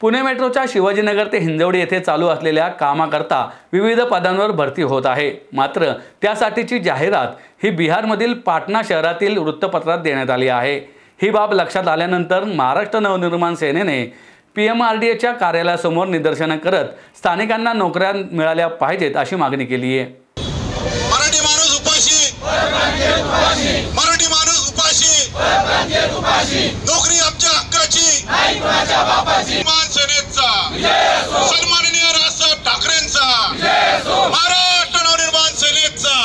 पुणे मेट्रोच्या शिवाजीनगर ते हिंजवडी येथे चालू असलेल्या कामाकरता विविध पदांवर भरती होत आहे। मात्र त्यासाठीची जाहिरात ही बिहारमधील पाटणा शहरातील वृत्तपत्रात देण्यात आली आहे। ही बाब लक्षात आल्यानंतर महाराष्ट्र नवनिर्माण सेनेने PMRDAच्या कार्यालयासमोर निदर्शनं करत स्थानिकांना नोकऱ्या मिळाल्या पाहिजेत अशी मागणी केली आहे। मराठी माणूस उपाशी, मराठी माणूस उपाशी, नोकरी आमच्या हक्काची, नाही कोणाच्या बापाची। मान सेनेचा सन्माननीय राजसाहेब ठाकरेंचा, महाराष्ट्र नवनिर्माण सेनेचा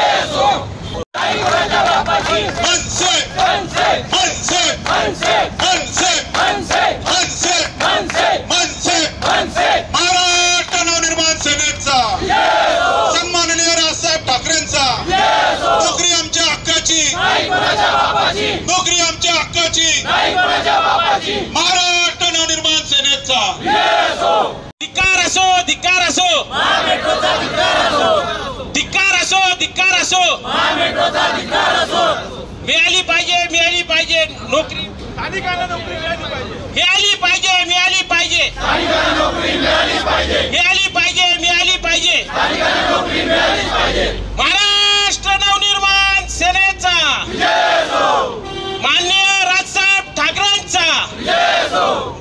मनसे मनसे मनसे मनसे मनसे मनसे मनसे मनसे मनसे महाराष्ट्र नवनिर्माण सेनेचा सन्माननीय राजसाहेब ठाकरेंचा नोकरी आमच्या हक्काची, नाही कोणाच्या बापाची, नोकरी आमच्या हक्काची, नाही कोणाच्या बापाची, महाराष्ट्र नवनिर्माण सेनेचा धिक्कार असो, धिक्कार असो, महामेट्रोचा धिक्कार असो, धिक्कार असो, धिक्कार असो, महामेट्रोचा धिक्कार असो। मिळाली पाहिजे, मिळाली पाहिजे नोकरी, स्थानिकांना नोकरी मिळाली पाहिजे, मिळाली पाहिजे, मिळाली पाहिजे, स्थानिकांना नोकरी मिळाली पाहिजे, मिळाली पाहिजे, मिळाली पाहिजे, स्थानिकांना नोकरी मिळाली पाहिजे। महाराष्ट्र नवनिर्माण सेनेचा जय हो, माननीय राजसाहेब ठाकरेंचा जय हो।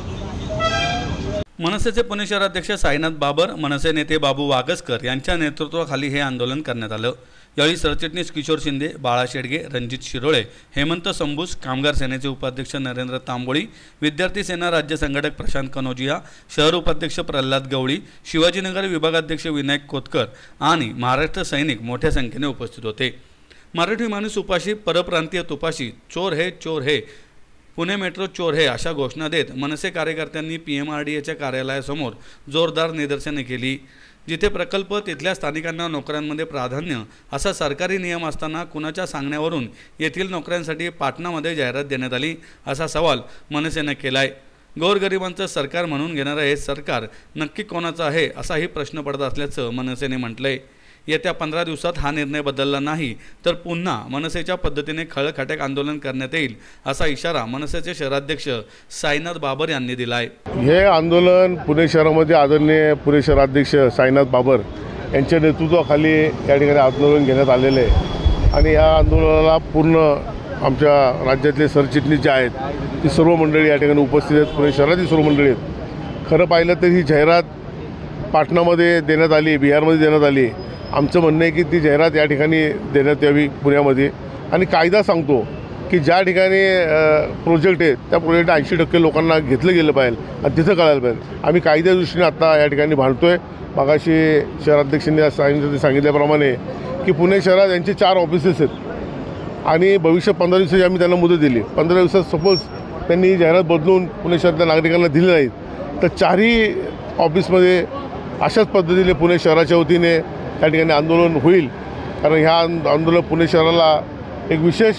मनसेचे पुणे शहराध्यक्ष साईनाथ बाबर, मनसे नेते बाबू वागसकर यांच्या नेतृत्वाखाली हे आंदोलन करण्यात आलं। यावेळी सरचिटणीस किशोर शिंदे, बाळा शेडगे, रणजित शिरोळे, हेमंत संबूस, कामगार सेनेचे उपाध्यक्ष नरेंद्र तांबोळी, विद्यार्थी सेना राज्य संघटक प्रशांत कनोजिया, शहर उपाध्यक्ष प्रल्हाद गवळी, शिवाजीनगर विभागाध्यक्ष विनायक कोतकर आणि महाराष्ट्र सैनिक मोठ्या संख्येने उपस्थित होते। मराठी माणूस उपाशी, परप्रांतीय तुपाशी, चोर है, पुणे मेट्रो चोर है अशा घोषणा देत मनसे कार्यकर्त्यांनी PMRDAच्या कार्यालयासमोर जोरदार निदर्शने केली। जिथे प्रकल्प तिथल्या स्थानिकांना नोकऱ्यांमध्ये प्राधान्य असा सरकारी नियम असताना कुणाच्या सांगण्यावरून येथील नोकऱ्यांसाठी पाटणामध्ये जाहिरात देण्यात आली असा सवाल मनसेने केलाय। गोरगरिबांचं सरकार म्हणून घेणारं हे सरकार नक्की कोणाचं आहे असाही प्रश्न पडत असल्याचं मनसेने म्हटलंय। येत्या 15 दिवसात हा निर्णय बदलला नाही तर पुन्हा मनसेच्या पद्धतीने खळखटाक आंदोलन करण्यात येईल असा इशारा मनसेचे शहराध्यक्ष साईनाथ बाबर यांनी दिलाय। हे आंदोलन पुणे शहरामध्ये आदरणीय पुणे शहराध्यक्ष साईनाथ बाबर यांच्या नेतृत्वाखाली या ठिकाणी आंदोलन घेण्यात आलेले आहे आणि या आंदोलनाला पूर्ण आमच्या राज्यातले सरचिटणीस जे आहेत ती सर्व मंडळी या ठिकाणी उपस्थित आहेत। पुणे शहरातील सर्व मंडळी आहेत। खरं पाहिलं तर ही जाहिरात पाटणामध्ये देण्यात आली, बिहारमध्ये देण्यात आली। आमचं म्हणणं आहे की ती जाहिरात या ठिकाणी देण्यात यावी पुण्यामध्ये आणि कायदा सांगतो की ज्या ठिकाणी प्रोजेक्ट आहे त्या प्रोजेक्ट 80% लोकांना घेतलं गेलं पाहिजे आणि तिथं कळायला पाहिजे। आम्ही कायद्या दृष्टीने आता या ठिकाणी भांडतोय। मागाशी शहराध्यक्षांनी सांगितल्याप्रमाणे की पुणे शहरात यांचे 4 ऑफिसेस आहेत आणि भविष्य 15 दिवसाची आम्ही त्यांना मुदत दिली। 15 दिवसात सपोज त्यांनी ही जाहिरात बदलून पुणे शहरातल्या नागरिकांना दिली नाहीत तर 4ही ऑफिसमध्ये अशाच पद्धतीने पुणे शहराच्या वतीने या ठिकाणी आंदोलन होईल। कारण ह्या आंदोलन पुणे शहराला एक विशेष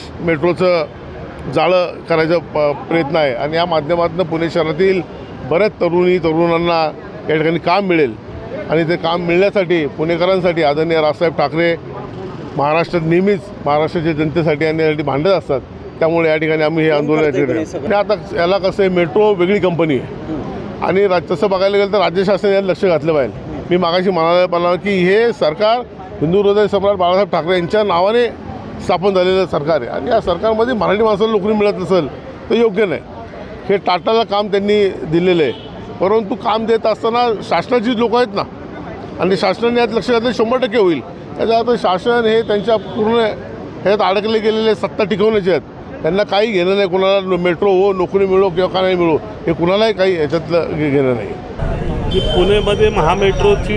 मेट्रोचं जाळं करायचा प्रयत्न आहे आणि या माध्यमातून पुणे शहरातील बऱ्याच तरुणांना या ठिकाणी काम मिळेल आणि ते काम मिळण्यासाठी पुणेकरांसाठी आदरणीय राजसाहेब ठाकरे महाराष्ट्रात नेहमीच महाराष्ट्राच्या जनतेसाठी आणि यासाठी भांडत असतात। त्यामुळे या ठिकाणी आम्ही हे आंदोलन आणि आता याला कसं आहे, मेट्रो वेगळी कंपनी आहे आणि तसं बघायला गेलं तर राज्य शासनाने यात लक्ष घातलं पाहिजे। मी मागाशी म्हणाला की हे सरकार हिंदू हृदय सम्राट बाळासाहेब ठाकरे यांच्या नावाने स्थापन झालेलं सरकार आहे आणि या सरकारमध्ये मराठी माणसाला नोकरी मिळत नसेल तर योग्य नाही। हे टाटाला काम त्यांनी दिलेलं आहे, परंतु काम देत असताना शासनाचीच लोक आहेत ना आणि शासनाने यात लक्ष घातलं 100% होईल। त्याचा अर्थ शासन हे त्यांच्या पूर्ण ह्यात अडकले गेलेले सत्ता टिकवण्याचे आहेत। त्यांना काही घेणं नाही, कोणाला मेट्रो हो, नोकरी मिळो किंवा का नाही मिळो, हे कुणालाही काही याच्यातलं घेणं नाही। की पुणेमध्ये महामेट्रोची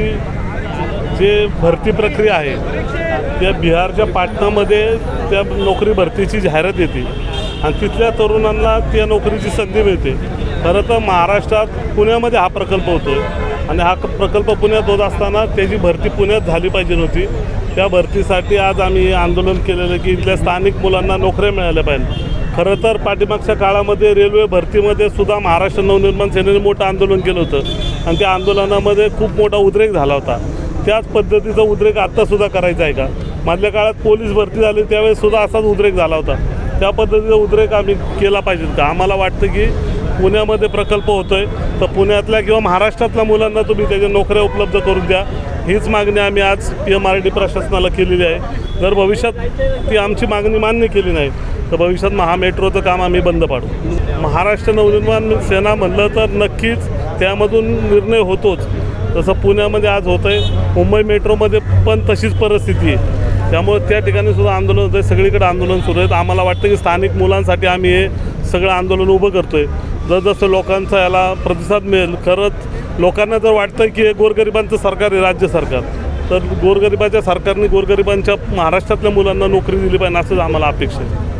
जे भरती प्रक्रिया आहे त्या बिहारच्या पाटणामध्ये त्या नोकरी भरतीची जाहिरात येते आणि तिथल्या तरुणांना त्या नोकरीची संधी मिळते। खरं तर महाराष्ट्रात पुण्यामध्ये हा प्रकल्प होतो आणि हा प्रकल्प पुण्यात होत असताना त्याची भरती पुण्यात झाली पाहिजे नव्हती। त्या भरतीसाठी आज आम्ही आंदोलन केलेलं की इथल्या स्थानिक मुलांना नोकऱ्या मिळाल्या पाहिजे। खरं तर पाठीमागच्या काळामध्ये रेल्वे भरतीमध्ये सुद्धा महाराष्ट्र नवनिर्माण सेनेने मोठं आंदोलन केलं होतं आणि त्या आंदोलनामध्ये खूप मोठा उद्रेक झाला होता। त्याच पद्धतीचा उद्रेक आत्तासुद्धा करायचा आहे का? मधल्या काळात पोलीस भरती झाली त्यावेळेस सुद्धा असाच उद्रेक झाला होता। त्या पद्धतीचा उद्रेक आम्ही केला पाहिजे का? आम्हाला वाटतं की पुण्यामध्ये प्रकल्प होतो आहे, तर पुण्यातल्या किंवा महाराष्ट्रातल्या मुलांना तुम्ही त्याच्या नोकऱ्या उपलब्ध करून द्या, हीच मागणी आम्ही आज PMRD प्रशासनाला केलेली आहे. जर भविष्यात ती आमची मागणी मान्य केली नाही तर भविष्यात महामेट्रोचं काम आम्ही बंद पाडू. महाराष्ट्र नवनिर्माण सेना म्हणलं तर नक्कीच त्यामधून निर्णय होतोच. जसं पुण्यामध्ये आज होतं आहे, मुंबई मेट्रोमध्ये पण तशीच परिस्थिती आहे. त्यामुळे त्या ठिकाणी सुद्धा आंदोलन होतं आहे, सगळीकडे आंदोलन सुरू आहेत. आम्हाला वाटतं की स्थानिक मुलांसाठी आम्ही हे सगळं आंदोलन उभं करतो आहे. जसजसं लोकांचा याला प्रतिसाद मिळेल, खरंच लोकांना जर वाटतं की हे गोरगरिबांचं सरकार आहे राज्य सरकार, तर गोरगरिबाच्या सरकारने गोरगरिबांच्या महाराष्ट्रातल्या मुलांना नोकरी दिली पाहिजे असंच आम्हाला अपेक्षा आहे.